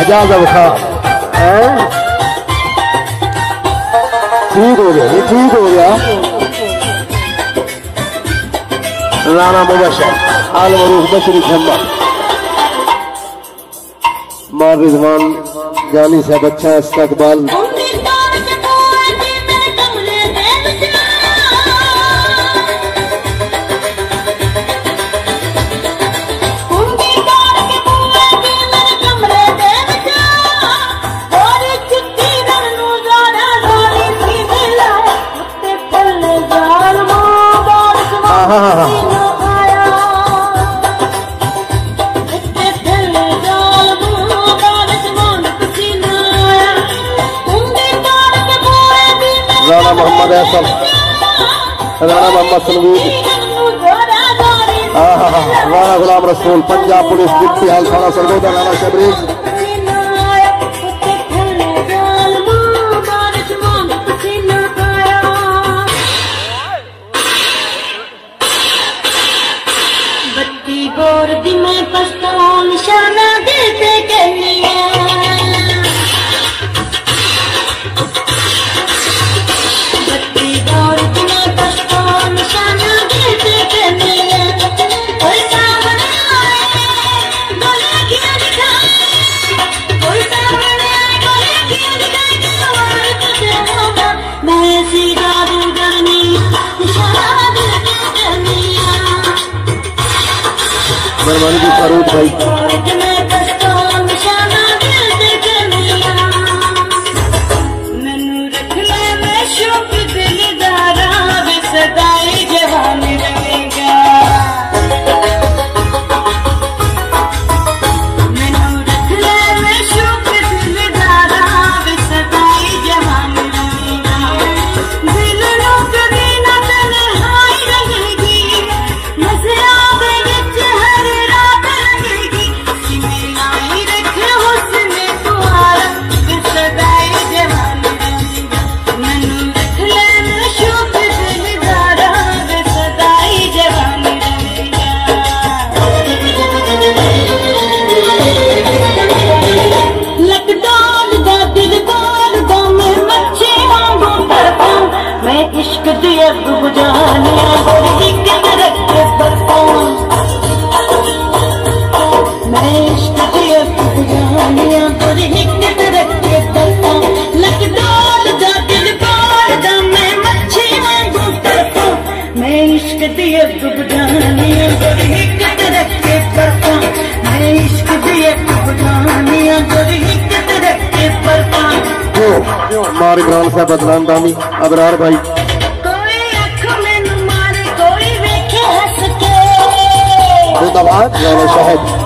एजाज खा ठीक हो गया, ये ठीक हो गया। राना मुबशर आल मरूफ बशरी खम्बा मार रिजवान जानी से बच्चा इस्तकबाल राणा मोहम्मद ऐसम, राणा मोहम्मद सलवीद, राणा गुलाम रसूल, पंजाब पुलिस डिप्टी हाल थाना सरगोदा, राणा शबरीज, बत्ती गोर दी में पछताओ निशाना देते कहनिया मेहरबानी की फारूक भाई मार इमरान साहब बदलान दामी अबरार भाई जिंदाबाद शहद